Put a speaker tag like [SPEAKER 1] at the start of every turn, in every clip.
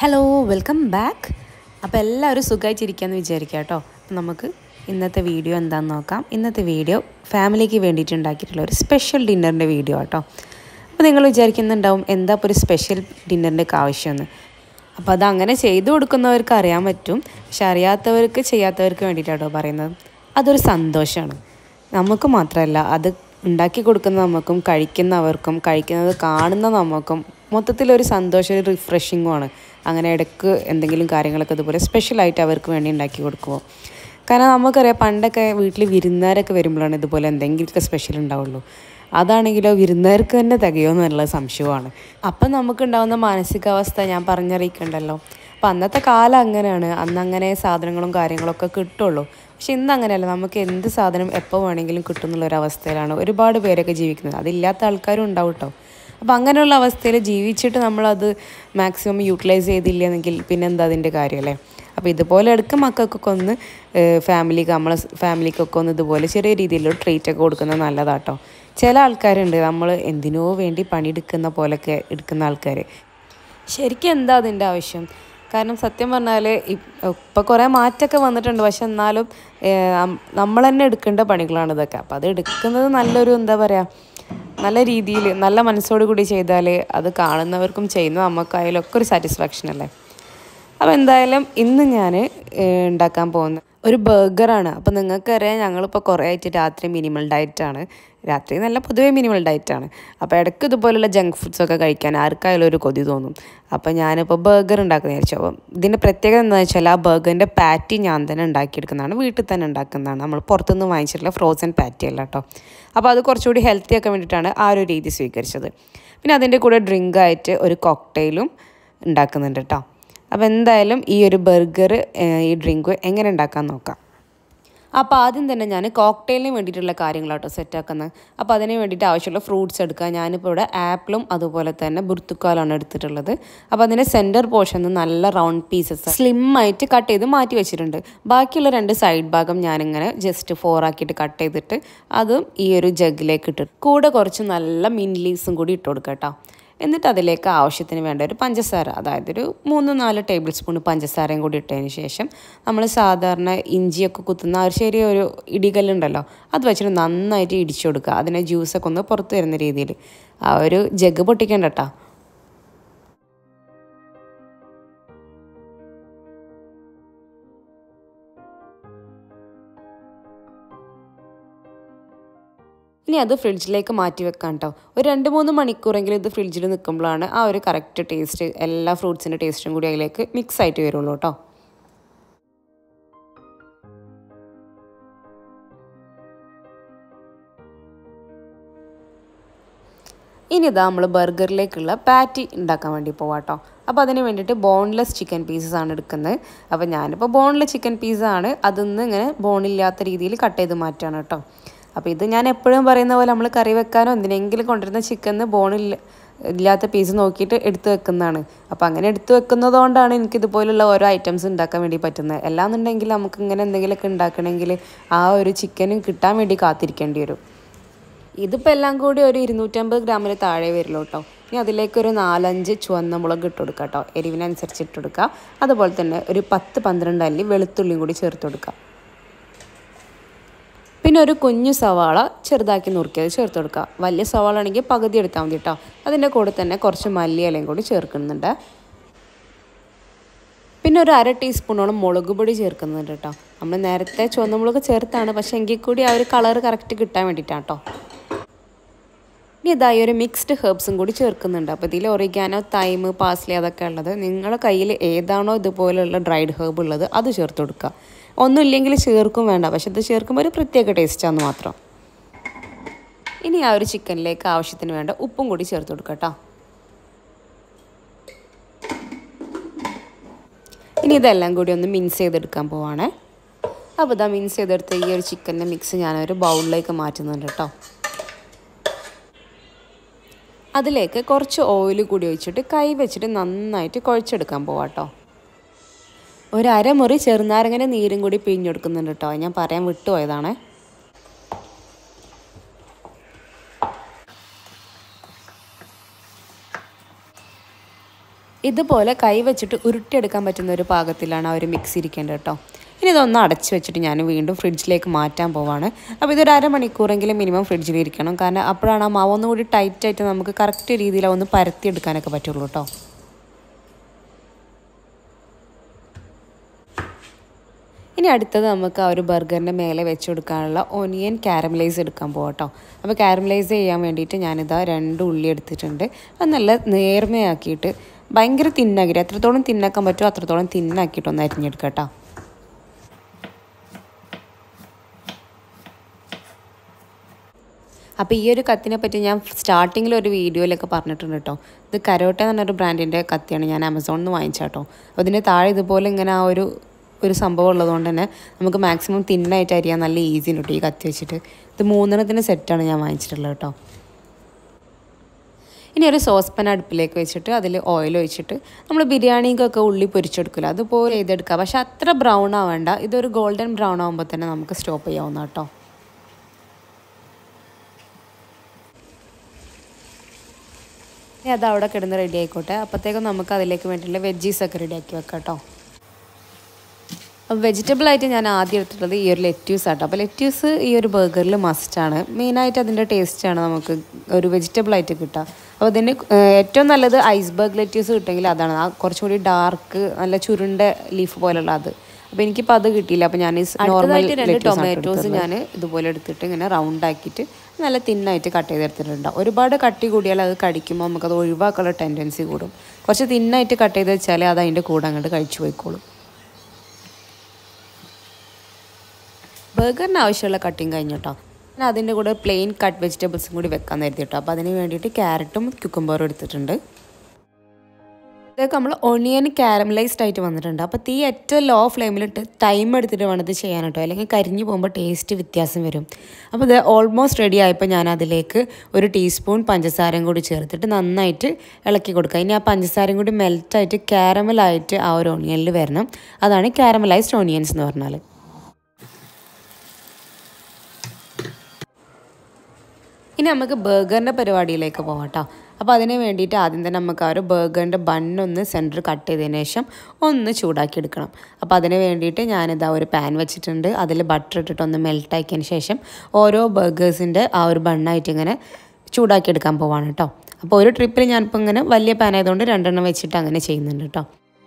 [SPEAKER 1] Hello welcome back. അപ്പോൾ എല്ലാവരും സുഖമായിട്ടിരിക്കാമെന്ന് വിചാരിക്കുക കേട്ടോ. നമുക്ക് ഇന്നത്തെ വീഡിയോ എന്താണെന്ന് നോക്കാം. ഇന്നത്തെ വീഡിയോ ഫാമിലിക്ക് വേണ്ടിയിട്ട് ഉണ്ടാക്കിയിട്ടുള്ള ഒരു സ്പെഷ്യൽ ഡിന്നറിൻ്റെ വീഡിയോ കേട്ടോ. അപ്പോൾ നിങ്ങൾ വിചാരിക്കുന്നുണ്ടാവും എന്താ ഇപ്പോൾ ഒരു സ്പെഷ്യൽ ഡിന്നറിൻ്റെ ഒക്കെ ആവശ്യമെന്ന്. അപ്പോൾ അതങ്ങനെ ചെയ്തു കൊടുക്കുന്നവർക്ക് അറിയാൻ പറ്റും, പക്ഷെ അറിയാത്തവർക്ക് ചെയ്യാത്തവർക്ക് വേണ്ടിയിട്ടാട്ടോ പറയുന്നത്. അതൊരു സന്തോഷമാണ്, നമുക്ക് മാത്രമല്ല അത് ഉണ്ടാക്കി കൊടുക്കുന്ന നമുക്കും കഴിക്കുന്നവർക്കും കഴിക്കുന്നത് കാണുന്ന നമുക്കും മൊത്തത്തിലൊരു സന്തോഷം, ഒരു റിഫ്രഷിങ്ങുമാണ്. അങ്ങനെ ഇടയ്ക്ക് എന്തെങ്കിലും കാര്യങ്ങളൊക്കെ ഇതുപോലെ സ്പെഷ്യലായിട്ട് അവർക്ക് വേണ്ടി ഉണ്ടാക്കി കൊടുക്കുമോ. കാരണം നമുക്കറിയാം പണ്ടൊക്കെ വീട്ടിൽ വിരുന്നുകാരൊക്കെ വരുമ്പോഴാണ് ഇതുപോലെ എന്തെങ്കിലുമൊക്കെ സ്പെഷ്യൽ ഉണ്ടാവുള്ളൂ. അതാണെങ്കിലോ വിരുന്നുകാർക്ക് തന്നെ തികയുമോ എന്നുള്ള സംശയമാണ്. അപ്പം നമുക്കുണ്ടാകുന്ന മാനസികാവസ്ഥ ഞാൻ പറഞ്ഞറിയിക്കണ്ടല്ലോ. അപ്പം അന്നത്തെ കാലം അങ്ങനെയാണ്, അന്നങ്ങനെ സാധനങ്ങളും കാര്യങ്ങളൊക്കെ കിട്ടുള്ളൂ. പക്ഷെ ഇന്ന് അങ്ങനെയല്ല, നമുക്ക് എന്ത് സാധനം എപ്പോൾ വേണമെങ്കിലും കിട്ടും എന്നുള്ളൊരവസ്ഥയിലാണ് ഒരുപാട് പേരൊക്കെ ജീവിക്കുന്നത്. അതില്ലാത്ത ആൾക്കാരും ഉണ്ടാവും കേട്ടോ. അപ്പോൾ അങ്ങനെയുള്ള അവസ്ഥയിൽ ജീവിച്ചിട്ട് നമ്മളത് മാക്സിമം യൂട്ടിലൈസ് ചെയ്തില്ലെങ്കിൽ പിന്നെ എന്താ അതിൻ്റെ കാര്യമല്ലേ. അപ്പോൾ ഇതുപോലെ ഇടയ്ക്ക് മക്കൾക്കൊക്കെ ഒന്ന് നമ്മളെ ഫാമിലിക്കൊക്കെ ഒന്ന് ഇതുപോലെ ചെറിയ രീതിയിലുള്ള ട്രീറ്റൊക്കെ കൊടുക്കുന്നത് നല്ലതാട്ടോ. ചില ആൾക്കാരുണ്ട് നമ്മൾ എന്തിനോ വേണ്ടി പണിയെടുക്കുന്ന പോലൊക്കെ എടുക്കുന്ന ആൾക്കാർ. ശരിക്കും എന്താ അതിൻ്റെ ആവശ്യം? കാരണം സത്യം പറഞ്ഞാൽ ഇപ്പോൾ കുറേ മാറ്റമൊക്കെ വന്നിട്ടുണ്ട്, പക്ഷെ എന്നാലും നമ്മൾ തന്നെ എടുക്കേണ്ട പണികളാണ് ഇതൊക്കെ. അപ്പോൾ അത് എടുക്കുന്നത് നല്ലൊരു എന്താ പറയുക, നല്ല രീതിയിൽ നല്ല മനസ്സോടു കൂടി ചെയ്താൽ അത് കാണുന്നവർക്കും ചെയ്യുന്ന നമുക്കായാലും ഒക്കെ ഒരു സാറ്റിസ്ഫാക്ഷൻ അല്ലേ. അപ്പോൾ എന്തായാലും ഇന്ന് ഞാൻ ഉണ്ടാക്കാൻ പോകുന്ന ഒരു ബർഗറാണ്. അപ്പോൾ നിങ്ങൾക്കറിയാം ഞങ്ങളിപ്പോൾ കുറേ ആയിട്ട് രാത്രി മിനിമൽ ഡയറ്റാണ്. രാത്രി നല്ല പൊതുവേ മിനിമൽ ഡയറ്റാണ്. അപ്പോൾ ഇടയ്ക്ക് ഇതുപോലുള്ള ജങ്ക് ഫുഡ്സൊക്കെ കഴിക്കാൻ ആർക്കായാലും ഒരു കൊതി തോന്നും. അപ്പോൾ ഞാനിപ്പോൾ ബർഗർ ഉണ്ടാക്കുന്ന വിചാരിച്ചു. അപ്പോൾ ഇതിൻ്റെ പ്രത്യേകത എന്താണെന്ന് വെച്ചാൽ ആ ബർഗറിൻ്റെ പാറ്റി ഞാൻ തന്നെ ഉണ്ടാക്കിയെടുക്കുന്നതാണ്, വീട്ടിൽ തന്നെ ഉണ്ടാക്കുന്നതാണ്. നമ്മൾ പുറത്തുനിന്ന് വാങ്ങിച്ചിട്ടുള്ള ഫ്രോസൺ പാറ്റി അല്ല കേട്ടോ. അപ്പോൾ അത് കുറച്ചുകൂടി ഹെൽത്തി ആക്കാൻ വേണ്ടിയിട്ടാണ് ആ ഒരു രീതി സ്വീകരിച്ചത്. പിന്നെ അതിൻ്റെ കൂടെ ഡ്രിങ്കായിട്ട് ഒരു കോക്ടെയിലും ഉണ്ടാക്കുന്നുണ്ട് കേട്ടോ. അപ്പോൾ എന്തായാലും ഈ ഒരു ബർഗർ ഈ ഡ്രിങ്ക് എങ്ങനെ ഉണ്ടാക്കാൻ നോക്കാം. അപ്പോൾ ആദ്യം തന്നെ ഞാൻ കോക്ടെയിലിന് വേണ്ടിയിട്ടുള്ള കാര്യങ്ങളാട്ടോ സെറ്റാക്കുന്നത്. അപ്പോൾ അതിന് വേണ്ടിയിട്ട് ആവശ്യമുള്ള ഫ്രൂട്ട്സ് എടുക്കുക. ഞാനിപ്പോൾ ഇവിടെ ആപ്പിളും അതുപോലെ തന്നെ ബുർത്തുക്കാലാണ് എടുത്തിട്ടുള്ളത്. അപ്പോൾ അതിൻ്റെ സെൻറ്റർ പോർഷനിൽ നല്ല റൗണ്ട് പീസസ് സ്ലിമ്മായിട്ട് കട്ട് ചെയ്ത് മാറ്റി വെച്ചിട്ടുണ്ട്. ബാക്കിയുള്ള 2 സൈഡ് ഭാഗം ഞാനിങ്ങനെ ജസ്റ്റ് 4 ആക്കിയിട്ട് കട്ട് ചെയ്തിട്ട് അതും ഈ ഒരു ജഗ്ഗിലേക്ക് ഇട്ടിട്ട് കൂടെ കുറച്ച് നല്ല മിൻറ്റ് ലീവ്സും കൂടി ഇട്ട് കൊടുക്കുക കേട്ടോ. എന്നിട്ട് അതിലേക്ക് ആവശ്യത്തിന് വേണ്ട ഒരു പഞ്ചസാര, അതായത് ഒരു 3-4 ടേബിൾ സ്പൂൺ പഞ്ചസാരയും കൂടി ഇട്ടതിന് ശേഷം നമ്മൾ സാധാരണ ഇഞ്ചിയൊക്കെ കുത്തുന്ന ഒരു ചെറിയൊരു ഇടികല്ലുണ്ടല്ലോ, അത് വെച്ചിട്ട് നന്നായിട്ട് ഇടിച്ചു കൊടുക്കുക. അതിനെ ജ്യൂസൊക്കെ ഒന്ന് പുറത്ത് വരുന്ന രീതിയിൽ. ആ ഒരു ജഗ് പൊട്ടിക്കണ്ട കേട്ടോ. ഇനി അത് ഫ്രിഡ്ജിലേക്ക് മാറ്റി വെക്കാം കേട്ടോ. ഒരു 2-3 മണിക്കൂറെങ്കിലും ഇത് ഫ്രിഡ്ജിൽ നിൽക്കുമ്പോഴാണ് ആ ഒരു കറക്റ്റ് ടേസ്റ്റ്, എല്ലാ ഫ്രൂട്ട്സിൻ്റെ ടേസ്റ്റും കൂടി അതിലേക്ക് മിക്സ് ആയിട്ട് വരുള്ളൂ കേട്ടോ. ഇനി ഇതാ നമ്മൾ ബർഗറിലേക്കുള്ള പാറ്റി ഉണ്ടാക്കാൻ വേണ്ടി പോവാം കേട്ടോ. അപ്പോൾ അതിന് വേണ്ടിയിട്ട് ബോൺലെസ് ചിക്കൻ പീസസ് ആണ് എടുക്കുന്നത്. അപ്പോൾ ഞാനിപ്പോൾ ബോൺലെസ് ചിക്കൻ പീസാണ്, അതിന്ന് ഇങ്ങനെ ബോണില്ലാത്ത രീതിയിൽ കട്ട് ചെയ്ത് മാറ്റുകയാണ് കേട്ടോ. അപ്പോൾ ഇത് ഞാൻ എപ്പോഴും പറയുന്ന പോലെ നമ്മൾ കറി വെക്കാനോ എന്തിനെങ്കിലും കൊണ്ടുവരുന്ന ചിക്കന് ഇല്ലാത്ത പീസ് നോക്കിയിട്ട് എടുത്ത് വെക്കുന്നതാണ്. അപ്പോൾ അങ്ങനെ എടുത്ത് വെക്കുന്നതുകൊണ്ടാണ് എനിക്കിതുപോലുള്ള ഓരോ ഐറ്റംസ് ഉണ്ടാക്കാൻ വേണ്ടി പറ്റുന്നത്. അല്ലാന്നുണ്ടെങ്കിൽ നമുക്ക് ഇങ്ങനെ എന്തെങ്കിലുമൊക്കെ ഉണ്ടാക്കണമെങ്കിൽ ആ ഒരു ചിക്കനും കിട്ടാൻ വേണ്ടി കാത്തിരിക്കേണ്ടി വരും. ഇതിപ്പോൾ എല്ലാം കൂടി ഒരു 250 ഗ്രാമിന് താഴെ വരുള്ളൂ കേട്ടോ. ഇനി അതിലേക്കൊരു 4-5 ചുവന്ന മുളക് ഇട്ട് കൊടുക്കുക കേട്ടോ, എരിവിനനുസരിച്ച് ഇട്ട് കൊടുക്കുക. അതുപോലെ തന്നെ ഒരു 10-12 അല്ലി വെളുത്തുള്ളിയും കൂടി ചേർത്ത് കൊടുക്കുക. പിന്നെ ഒരു കുഞ്ഞു സവാള ചെറുതാക്കി നുറുക്കിയത് ചേർത്ത് കൊടുക്കുക. വലിയ സവാള ആണെങ്കിൽ പകുതി എടുത്താൽ മതി കേട്ടോ. അതിൻ്റെ കൂടെ തന്നെ കുറച്ച് മല്ലിയിലയും കൂടി ചേർക്കുന്നുണ്ട്. പിന്നെ ഒരു 1/2 ടീസ്പൂണോളം മുളക് പൊടി ചേർക്കുന്നുണ്ട് കേട്ടോ. നമ്മൾ നേരത്തെ ചുവന്ന മുളക് ചേർത്താണ്, പക്ഷേ എങ്കിൽ കൂടി ആ ഒരു കളർ കറക്റ്റ് കിട്ടാൻ വേണ്ടിയിട്ടാണ് കേട്ടോ. ഇനി ഇതായി ഒരു മിക്സ്ഡ് ഹെർബ്സും കൂടി ചേർക്കുന്നുണ്ട്. അപ്പോൾ ഇതിൽ ഒറിഗാനോ, തൈം, പാസ്ലി അതൊക്കെ ഉള്ളത്. നിങ്ങളുടെ കയ്യിൽ ഏതാണോ ഇതുപോലെയുള്ള ഡ്രൈഡ് ഹെർബ് ഉള്ളത് അത് ചേർത്ത് കൊടുക്കുക. ഒന്നുമില്ലെങ്കിൽ ചേർക്കും വേണ്ട, പക്ഷെ ഇത് ചേർക്കുമ്പോൾ ഒരു പ്രത്യേക ടേസ്റ്റാന്ന് മാത്രം. ഇനി ആ ഒരു ചിക്കനിലേക്ക് ആവശ്യത്തിന് വേണ്ട ഉപ്പും കൂടി ചേർത്ത് കൊടുക്കുക കേട്ടോ. ഇനി ഇതെല്ലാം കൂടി ഒന്ന് മിക്സ് ചെയ്തെടുക്കാൻ പോവാണേ. അപ്പോൾ ഇതാ മിക്സ് ചെയ്തെടുത്ത ഈ ഒരു ചിക്കൻ്റെ മിക്സ് ഞാനൊരു ബൗളിലേക്ക് മാറ്റുന്നുണ്ട് കേട്ടോ. അതിലേക്ക് കുറച്ച് ഓയിൽ കൂടി ഒഴിച്ചിട്ട് കൈ വെച്ചിട്ട് നന്നായിട്ട് കുഴച്ചെടുക്കാൻ പോവാം കേട്ടോ. ഒരു 1/2 മുറി ചെറുനാരങ്ങൻ്റെ നീരും കൂടി പിഴിഞ്ഞെടുക്കുന്നുണ്ട് കേട്ടോ. ഞാൻ പറയാൻ വിട്ടുപോയതാണേ. ഇതുപോലെ കൈ വെച്ചിട്ട് ഉരുട്ടിയെടുക്കാൻ പറ്റുന്ന ഒരു പാകത്തിലാണ് ആ ഒരു മിക്സ് ഇരിക്കേണ്ടത് കേട്ടോ. ഇനി ഇതൊന്ന് അടച്ച് വെച്ചിട്ട് ഞാൻ വീണ്ടും ഫ്രിഡ്ജിലേക്ക് മാറ്റാൻ പോവാണ്. അപ്പോൾ ഇതൊരു അരമണിക്കൂറെങ്കിലും മിനിമം ഫ്രിഡ്ജിലിരിക്കണം. കാരണം അപ്പോഴാണ് ആ മാവ് ഒന്നുകൂടി ടൈറ്റായിട്ട് നമുക്ക് കറക്റ്റ് രീതിയിൽ ഒന്ന് പരത്തിയെടുക്കാനൊക്കെ പറ്റുള്ളൂ കേട്ടോ. ഇനി അടുത്തത് നമുക്ക് ആ ഒരു ബർഗറിൻ്റെ മേലെ വെച്ച് കൊടുക്കാനുള്ള ഓനിയൻ കാരമലൈസ് എടുക്കാൻ പോകാം കേട്ടോ. അപ്പോൾ കാരമലൈസ് ചെയ്യാൻ വേണ്ടിയിട്ട് ഞാനിതാ 2 ഉള്ളി എടുത്തിട്ടുണ്ട്. അത് നല്ല നേർമയാക്കിയിട്ട് ഭയങ്കര തിന്നാക്കിയിട്ട് എത്രത്തോളം തിന്നാക്കാൻ പറ്റുമോ അത്രത്തോളം തിന്നാക്കിയിട്ടൊന്ന് അരിഞ്ഞെടുക്കാം കേട്ടോ. അപ്പോൾ ഈ ഒരു കത്തിനെ പറ്റി ഞാൻ സ്റ്റാർട്ടിങ്ങിൽ ഒരു വീഡിയോയിലൊക്കെ പറഞ്ഞിട്ടുണ്ട് കേട്ടോ. ഇത് കരോട്ട എന്ന് പറഞ്ഞൊരു ബ്രാൻഡിൻ്റെ കത്തിയാണ് ഞാൻ ആമസോണിൽ നിന്ന് വാങ്ങിച്ചാൽ കേട്ടോ. അപ്പോൾ ഇതിൻ്റെ താഴെ ഇതുപോലെ ഇങ്ങനെ ആ ഒരു സംഭവം ഉള്ളതുകൊണ്ട് തന്നെ നമുക്ക് മാക്സിമം തിന്നായിട്ട് അരിയാൻ നല്ല ഈസി ഉണ്ട് കേട്ടോ ഈ കത്തി വെച്ചിട്ട്. ഇത് 3 സെറ്റാണ് ഞാൻ വാങ്ങിച്ചിട്ടുള്ളത് കേട്ടോ. ഇനി ഒരു സോസ് പാൻ അടുപ്പിലേക്ക് വെച്ചിട്ട് അതിൽ ഓയിൽ ഒഴിച്ചിട്ട് നമ്മൾ ബിരിയാണിക്കൊക്കെ ഉള്ളി പൊരിച്ചെടുക്കില്ല അതുപോലെ ചെയ്തെടുക്കുക. പക്ഷെ അത്ര ബ്രൗൺ ആവേണ്ട. ഇതൊരു ഗോൾഡൻ ബ്രൗൺ ആകുമ്പോൾ തന്നെ നമുക്ക് സ്റ്റോപ്പ് ചെയ്യാവുന്ന കേട്ടോ. ഇനി അത് അവിടെ കിടന്ന് റെഡി ആയിക്കോട്ടെ. അപ്പോഴത്തേക്കും നമുക്ക് അതിലേക്ക് വേണ്ടിയിട്ടുള്ള വെജീസൊക്കെ റെഡിയാക്കി വെക്കാം കേട്ടോ. അപ്പോൾ വെജിറ്റബിളായിട്ട് ഞാൻ ആദ്യം എടുത്തിട്ടുള്ളത് ഈ ഒരു ലെറ്റ്യൂസ് ആട്ടോ. അപ്പോൾ ലെറ്റ്യൂസ് ഈ ഒരു ബർഗറിൽ മസ്റ്റാണ്. മെയിനായിട്ട് അതിൻ്റെ ടേസ്റ്റാണ് നമുക്ക് ഒരു വെജിറ്റബിളായിട്ട് കിട്ടുക. അപ്പോൾ അതിന് ഏറ്റവും നല്ലത് ഐസ്ബർഗ് ലെറ്റ്യൂസ് കിട്ടുമെങ്കിൽ അതാണ്. ആ കുറച്ചുകൂടി ഡാർക്ക് നല്ല ചുരുണ്ട ലീഫ് പോലുള്ള അത്. അപ്പോൾ എനിക്കിപ്പോൾ അത് കിട്ടിയില്ല. അപ്പോൾ ഞാൻ നോർമൽ 2 ടൊമാറ്റോസ് ഞാൻ ഇതുപോലെ എടുത്തിട്ട് ഇങ്ങനെ റൗണ്ട് ആക്കിയിട്ട് നല്ല തിന്നായിട്ട് കട്ട് ചെയ്തെടുത്തിട്ടുണ്ടാവും. ഒരുപാട് കട്ടി കൂടിയാൽ അത് കടിക്കുമ്പോൾ നമുക്കത് ഒഴിവാക്കാനുള്ള ടെൻഡൻസി കൂടും. കുറച്ച് തിന്നായിട്ട് കട്ട് ചെയ്ത് വെച്ചാൽ അത് അതിൻ്റെ കൂടെ അങ്ങോട്ട് കഴിച്ചു പോയിക്കോളും. ബർഗറിന് ആവശ്യമുള്ള കട്ടിങ് കഴിഞ്ഞു കേട്ടോ. ഞാൻ അതിൻ്റെ കൂടെ പ്ലെയിൻ കട്ട് വെജിറ്റബിൾസും കൂടി വെക്കാൻ നേരത്തെ കേട്ടോ. അപ്പോൾ അതിന് വേണ്ടിയിട്ട് ക്യാരറ്റും ക്യുക്കുംബറും എടുത്തിട്ടുണ്ട്. ഇതൊക്കെ നമ്മൾ ഒണിയൻ കാരമലൈസ്ഡ് ആയിട്ട് വന്നിട്ടുണ്ട്. അപ്പോൾ തീ ഏറ്റവും ലോ ഫ്ലെയിമിലിട്ട് ടൈം എടുത്തിട്ട് വേണം ഇത് ചെയ്യാൻ കേട്ടോ. അല്ലെങ്കിൽ കരിഞ്ഞു പോകുമ്പോൾ ടേസ്റ്റ് വ്യത്യാസം വരും. അപ്പോൾ ഇത് ഓൾമോസ്റ്റ് റെഡി ആയപ്പോൾ ഞാൻ അതിലേക്ക് 1 ടീസ്പൂൺ പഞ്ചസാരയും കൂടി ചേർത്തിട്ട് നന്നായിട്ട് ഇളക്കി കൊടുക്കുക. ഇനി ആ പഞ്ചസാരയും കൂടി മെൽറ്റായിട്ട് കാരമലായിട്ട് ആ ഒരു ഒണിയനിൽ വരണം. അതാണ് കാരമലൈസ്ഡ് ഓണിയൻസ് എന്ന് പറഞ്ഞാൽ. ഇനി നമുക്ക് ബർഗറിൻ്റെ പരിപാടിയിലേക്ക് പോകാം കേട്ടോ. അപ്പോൾ അതിന് വേണ്ടിയിട്ട് ആദ്യം തന്നെ നമുക്ക് ആ ഒരു ബർഗറിൻ്റെ ബണ്ണൊന്ന് സെൻറ്റർ കട്ട് ചെയ്തതിന് ശേഷം ഒന്ന് ചൂടാക്കി എടുക്കണം. അപ്പോൾ അതിന് വേണ്ടിയിട്ട് ഞാനിതാ ഒരു പാൻ വെച്ചിട്ടുണ്ട്. അതിൽ ബട്ടർ ഇട്ടിട്ട് ഒന്ന് മെൽട്ടാക്കിയതിന് ശേഷം ഓരോ ബർഗേഴ്സിൻ്റെ ആ ഒരു ബണ്ണായിട്ട് ഇങ്ങനെ ചൂടാക്കി എടുക്കാൻ പോവാണ് കേട്ടോ. അപ്പോൾ ഒരു ട്രിപ്പിൽ ഞാനിപ്പോൾ ഇങ്ങനെ വലിയ പാൻ ആയതുകൊണ്ട് 2 വെച്ചിട്ട് അങ്ങനെ ചെയ്യുന്നുണ്ട് കേട്ടോ.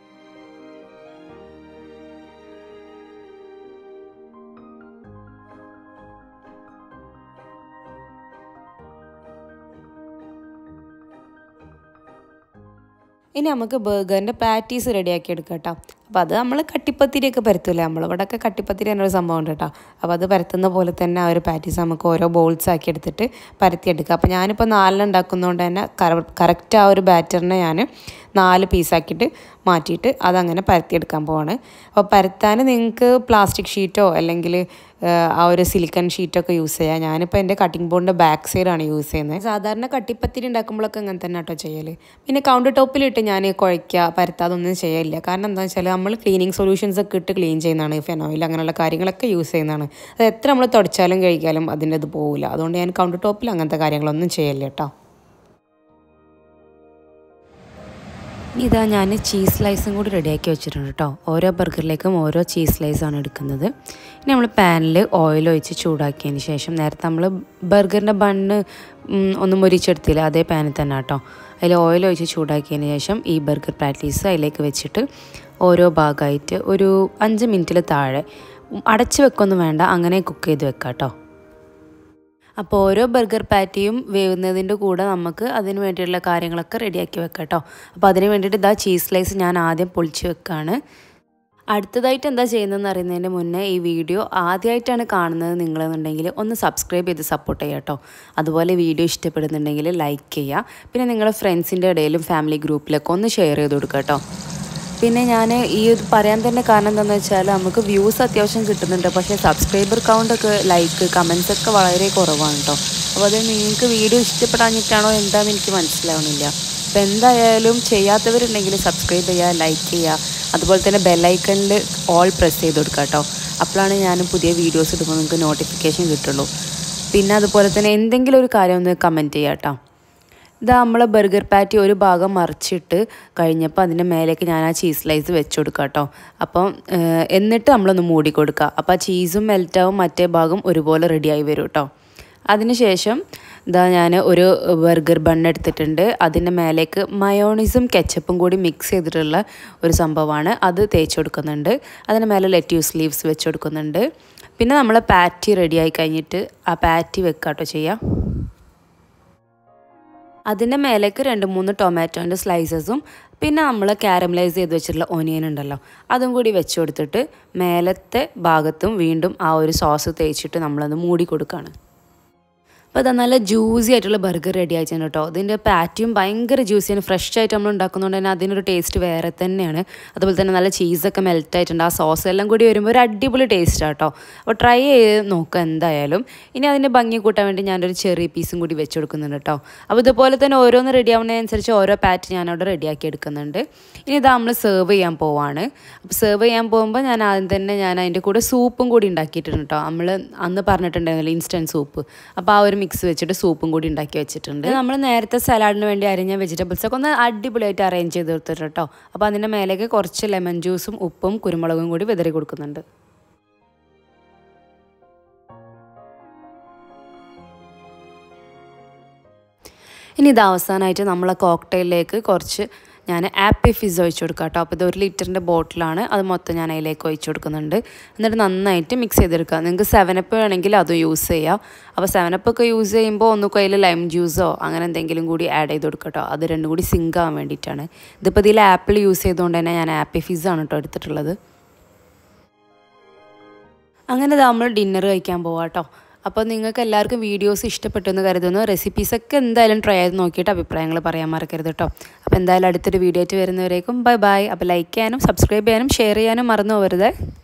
[SPEAKER 1] ഇനി നമുക്ക് ബർഗറിൻ്റെ പാറ്റീസ് റെഡിയാക്കി എടുക്കാം കേട്ടോ. അപ്പോൾ അത് നമ്മൾ കട്ടിപ്പത്തിരിയൊക്കെ പരത്തില്ലേ, നമ്മളിവിടെയൊക്കെ കട്ടിപ്പത്തിരി എന്നൊരു സംഭവം ഉണ്ട് കേട്ടോ. അപ്പോൾ അത് പരത്തുന്ന പോലെ തന്നെ ആ ഒരു പാറ്റീസ് നമുക്ക് ഓരോ ബോൾസ് ആക്കി എടുത്തിട്ട് പരത്തിയെടുക്കുക. അപ്പോൾ ഞാനിപ്പോൾ 4 ഉണ്ടാക്കുന്നതുകൊണ്ട് തന്നെ കറക്റ്റ് ആ ഒരു ബാറ്ററിനെ ഞാൻ 4 പീസാക്കിയിട്ട് മാറ്റിയിട്ട് അതങ്ങനെ പരത്തിയെടുക്കാൻ പോവാണ്. അപ്പോൾ പരത്താൻ നിങ്ങൾക്ക് പ്ലാസ്റ്റിക് ഷീറ്റോ അല്ലെങ്കിൽ ആ ഒരു സിലിക്കൺ ഷീറ്റൊക്കെ യൂസ് ചെയ്യാം. ഞാനിപ്പോൾ എൻ്റെ കട്ടിംഗ് ബോർഡിൻ്റെ ബാക്ക് സൈഡാണ് യൂസ് ചെയ്യുന്നത്. സാധാരണ കട്ടിപ്പത്തിരി ഉണ്ടാക്കുമ്പോഴൊക്കെ അങ്ങനെ തന്നെ കേട്ടോ ചെയ്യൽ. പിന്നെ കൗണ്ടർ ടോപ്പിലിട്ട് ഞാൻ കുഴയ്ക്കുക പരത്താതൊന്നും ചെയ്യില്ല. കാരണം എന്താണെന്ന് വെച്ചാൽ നമ്മൾ ക്ലീനിങ് സൊല്യൂഷൻസ് ഒക്കെ ഇട്ട് ക്ലീൻ ചെയ്യുന്നതാണ്. ഫെനോയിൽ അങ്ങനെയുള്ള കാര്യങ്ങളൊക്കെ യൂസ് ചെയ്യുന്നതാണ്. അത് എത്ര നമ്മൾ തുടച്ചാലും കഴിക്കാലും അതിൻ്റെ ഇത് പോകില്ല. അതുകൊണ്ട് ഞാൻ കൗണ്ടർ ടോപ്പിൽ അങ്ങനത്തെ കാര്യങ്ങളൊന്നും ചെയ്യില്ല കേട്ടോ. ഇതാ ഞാൻ ചീസ് സ്ലൈസും കൂടി റെഡിയാക്കി വെച്ചിട്ടുണ്ട് കേട്ടോ. ഓരോ ബർഗറിലേക്കും ഓരോ ചീസ് സ്ലൈസാണ് എടുക്കുന്നത്. ഇനി നമ്മൾ പാനിൽ ഓയിൽ ഒഴിച്ച് ചൂടാക്കിയതിന് ശേഷം നേരത്തെ നമ്മൾ ബർഗറിൻ്റെ ബണ്ണ് ഒന്ന് മുരിച്ചെടുത്തില്ല, അതേ പാനിൽ തന്നെ കേട്ടോ. അതിൽ ഓയിൽ ഒഴിച്ച് ചൂടാക്കിയതിന് ശേഷം ഈ ബർഗർ പാറ്റീസ് അതിലേക്ക് വെച്ചിട്ട് ഓരോ ഭാഗമായിട്ട് ഒരു 5 മിനിറ്റിൽ താഴെ അടച്ച് വെക്കൊന്നും വേണ്ട, അങ്ങനെ കുക്ക് ചെയ്ത് വെക്കാം കേട്ടോ. അപ്പോൾ ഓരോ ബർഗർ പാറ്റിയും വേവുന്നതിൻ്റെ കൂടെ നമുക്ക് അതിന് വേണ്ടിയിട്ടുള്ള കാര്യങ്ങളൊക്കെ റെഡിയാക്കി വെക്കാം കേട്ടോ. അപ്പോൾ അതിന് വേണ്ടിയിട്ട് ഇതാ ചീസ് സ്ലൈസ് ഞാൻ ആദ്യം പൊളിച്ച് വെക്കുകയാണ്. അടുത്തതായിട്ട് എന്താ ചെയ്യുന്നതെന്ന് അറിയുന്നതിൻ്റെ മുന്നേ ഈ വീഡിയോ ആദ്യമായിട്ടാണ് കാണുന്നത് നിങ്ങളെന്നുണ്ടെങ്കിൽ ഒന്ന് സബ്സ്ക്രൈബ് ചെയ്ത് സപ്പോർട്ട് ചെയ്യുക കേട്ടോ. അതുപോലെ വീഡിയോ ഇഷ്ടപ്പെടുന്നുണ്ടെങ്കിൽ ലൈക്ക് ചെയ്യുക. പിന്നെ നിങ്ങളുടെ ഫ്രണ്ട്സിൻ്റെ ഇടയിലും ഫാമിലി ഗ്രൂപ്പിലൊക്കെ ഒന്ന് ഷെയർ ചെയ്ത് കൊടുക്കുക കേട്ടോ. പിന്നെ ഞാൻ ഈ പറയാൻ തന്നെ കാരണം എന്താണെന്ന് വെച്ചാൽ നമുക്ക് വ്യൂസ് അത്യാവശ്യം കിട്ടുന്നുണ്ട്, പക്ഷേ സബ്സ്ക്രൈബർ കൗണ്ടൊക്കെ ലൈക്ക് കമൻസൊക്കെ വളരെ കുറവാണ് കേട്ടോ. അപ്പോൾ അത് നിങ്ങൾക്ക് വീഡിയോ ഇഷ്ടപ്പെടാഞ്ഞിട്ടാണോ എന്താണെന്ന് എനിക്ക് മനസ്സിലാവണില്ല. അപ്പോൾ എന്തായാലും ചെയ്യാത്തവരുണ്ടെങ്കിൽ സബ്സ്ക്രൈബ് ചെയ്യുക, ലൈക്ക് ചെയ്യുക, അതുപോലെ തന്നെ ബെല്ലൈക്കണിൽ ഓൾ പ്രസ് ചെയ്ത് കൊടുക്കുക കേട്ടോ. അപ്പോഴാണ് ഞാൻ പുതിയ വീഡിയോസ് ഇടുമ്പോൾ നിങ്ങൾക്ക് നോട്ടിഫിക്കേഷൻ കിട്ടുള്ളൂ. പിന്നെ അതുപോലെ തന്നെ എന്തെങ്കിലും ഒരു കാര്യം ഒന്ന് കമൻറ്റ് ചെയ്യുക കേട്ടോ. ഇതാ നമ്മളെ ബർഗർ പാറ്റി ഒരു ഭാഗം മറിച്ചിട്ട് കഴിഞ്ഞപ്പോൾ അതിൻ്റെ മേലേക്ക് ഞാൻ ആ ചീസ് സ്ലൈസ് വെച്ച് കൊടുക്കാം കേട്ടോ. അപ്പം എന്നിട്ട് നമ്മളൊന്ന് മൂടി കൊടുക്കുക. അപ്പോൾ ആ ചീസും മെൽറ്റാവും, മറ്റേ ഭാഗം ഒരുപോലെ റെഡിയായി വരും കേട്ടോ. അതിനുശേഷം ഇതാ ഞാൻ ഒരു ബർഗർ ബണ്ണ് എടുത്തിട്ടുണ്ട്. അതിൻ്റെ മേലേക്ക് മയോണൈസും കെച്ചപ്പും കൂടി മിക്സ് ചെയ്തിട്ടുള്ള ഒരു സംഭവമാണ്. അത് തേച്ച് കൊടുക്കുന്നുണ്ട്. അതിൻ്റെ മേലെ ലെറ്റ്യൂസ് ലീവ്സ് വെച്ച് കൊടുക്കുന്നുണ്ട്. പിന്നെ നമ്മൾ പാറ്റി റെഡിയായി കഴിഞ്ഞിട്ട് ആ പാറ്റി വെക്കുക കേട്ടോ ചെയ്യുക. അതിൻ്റെ മേലേക്ക് 2-3 ടൊമാറ്റോൻ്റെ സ്ലൈസസും പിന്നെ നമ്മൾ കാരമലൈസ് ചെയ്ത് വെച്ചിട്ടുള്ള ഒനിയൻ ഉണ്ടല്ലോ അതും കൂടി വെച്ച് കൊടുത്തിട്ട് മേലത്തെ ഭാഗത്തും വീണ്ടും ആ ഒരു സോസ് തേച്ചിട്ട് നമ്മളത് മൂടി കൊടുക്കുകയാണ്. അപ്പോൾ അത് നല്ല ജ്യൂസി ആയിട്ടുള്ള ബർഗർ റെഡി ആയിട്ടുണ്ട് കേട്ടോ. ഇതിൻ്റെ പാറ്റിയും ഭയങ്കര ജ്യൂസിയാണ്. ഫ്രഷ് ആയിട്ട് നമ്മൾ ഉണ്ടാക്കുന്നതുകൊണ്ട് തന്നെ അതിനൊരു ടേസ്റ്റ് വേറെ തന്നെയാണ്. അതുപോലെ തന്നെ നല്ല ചീസൊക്കെ മെൽറ്റ് ആയിട്ടുണ്ട്. ആ സോസ് എല്ലാം കൂടി വരുമ്പോൾ ഒരു അടിപൊളി ടേസ്റ്റാണ് കേട്ടോ. അപ്പോൾ ട്രൈ ചെയ്ത് നോക്കുക എന്തായാലും. ഇനി അതിൻ്റെ ഭംഗി കൂട്ടാൻ വേണ്ടി ഞാനൊരു ചെറിയ പീസും കൂടി വെച്ച് കൊടുക്കുന്നുണ്ട് കേട്ടോ. അപ്പോൾ ഇതുപോലെ തന്നെ ഓരോന്ന് റെഡി ആവുന്നതിനനുസരിച്ച് ഓരോ പാറ്റ് ഞാനവിടെ റെഡിയാക്കി എടുക്കുന്നുണ്ട്. ഇനി ഇതാ നമ്മൾ സെർവ് ചെയ്യാൻ പോവാണ്. അപ്പോൾ സെർവ് ചെയ്യാൻ പോകുമ്പോൾ ഞാൻ ആദ്യം തന്നെ അതിൻ്റെ കൂടെ സൂപ്പും കൂടി ഉണ്ടാക്കിയിട്ടുണ്ട് കേട്ടോ. നമ്മൾ അന്ന് പറഞ്ഞിട്ടുണ്ടായിരുന്നല്ലോ ഇൻസ്റ്റൻറ്റ് സൂപ്പ്. അപ്പോൾ ആ ഒരു മിക്സ് വെച്ചിട്ട് സൂപ്പും കൂടി ഉണ്ടാക്കി വെച്ചിട്ടുണ്ട്. നമ്മൾ നേരത്തെ സലാഡിന് വേണ്ടി അരിഞ്ഞ വെജിറ്റബിൾസൊക്കെ ഒന്ന് അടിപൊളിയായിട്ട് അറേഞ്ച് ചെയ്ത് കൊടുത്തിട്ട് കേട്ടോ. അപ്പോൾ അതിൻ്റെ മേലേക്ക് കുറച്ച് ലെമൺ ജ്യൂസും ഉപ്പും കുരുമുളകും കൂടി വിതറി കൊടുക്കുന്നുണ്ട്. ഇനി ഇത് അവസാനമായിട്ട് നമ്മളെ കോക്ടെയിലേക്ക് കുറച്ച് ഞാൻ ആപ്പി ഫിസ് ഒഴിച്ച് കൊടുക്കാം കേട്ടോ. അപ്പോൾ ഇത് 1 ലിറ്ററിൻ്റെ ബോട്ടിലാണ്. അത് മൊത്തം ഞാൻ അതിലേക്ക് ഒഴിച്ച് കൊടുക്കുന്നുണ്ട്. എന്നിട്ട് നന്നായിട്ട് മിക്സ് ചെയ്തെടുക്കുക. നിങ്ങൾക്ക് 7up വേണമെങ്കിൽ അത് യൂസ് ചെയ്യാം. അപ്പോൾ 7up ഒക്കെ യൂസ് ചെയ്യുമ്പോൾ ഒന്നുകിൽ അതിൽ ലൈം ജ്യൂസോ അങ്ങനെ എന്തെങ്കിലും കൂടി ആഡ് ചെയ്ത് കൊടുക്കുക കേട്ടോ. അത് രണ്ടും കൂടി സിങ്ക് ആവാൻ വേണ്ടിയിട്ടാണ്. ഇതിപ്പോൾ ഇതിൽ ആപ്പിൾ യൂസ് ചെയ്തുകൊണ്ട് തന്നെ ഞാൻ ആപ്പി ഫിസ് ആണ് കേട്ടോ എടുത്തിട്ടുള്ളത്. അങ്ങനെ നമ്മൾ ഡിന്നർ കഴിക്കാൻ പോവാം കേട്ടോ. അപ്പോൾ നിങ്ങൾക്ക് എല്ലാവർക്കും വീഡിയോസ് ഇഷ്ടപ്പെട്ടെന്ന് കരുതുന്നു. റെസിപ്പീസൊക്കെ എന്തായാലും ട്രൈ ചെയ്ത് നോക്കിയിട്ട് അഭിപ്രായങ്ങൾ പറയാൻ മറക്കരുത് കേട്ടോ. അപ്പോൾ എന്തായാലും അടുത്തൊരു വീഡിയോ ആയിട്ട് വരുന്നവരേക്കും ബൈ ബൈ. അപ്പോൾ ലൈക്ക് ചെയ്യാനും സബ്സ്ക്രൈബ് ചെയ്യാനും ഷെയർ ചെയ്യാനും മറന്നു പോകരുത്.